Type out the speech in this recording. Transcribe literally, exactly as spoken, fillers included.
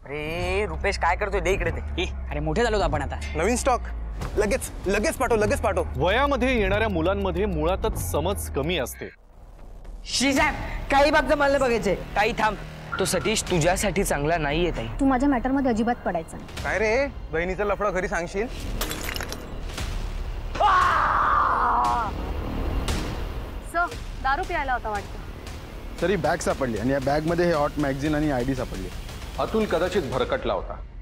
अरे रुपेश काय करतोय दे इकडे ते. ए अरे मोठे झालो आपण आता. नवीन स्टॉक लगेच लगेच पाठव लगेच पाठव. वयामध्ये येणाऱ्या मुलांमध्ये मुळातच समज कमी असते. शिजाब काही बाबत मला बघायचंय. काही थांब. तो सतीश तुझ्यासाठी चांगला नाहीये ताई. तू माझ्या मॅटर मध्ये अजिबात पडायचं नाही. काय रे बहिणीचा लफडा घरी सांगशील. सर दारू प्यायला होता वाटतं. तरी बॅग सापडली आणि या बॅग मध्ये हे हॉट मॅगझिन आणि आयडी सापडली. अतुल कदाचित भरकटला होता.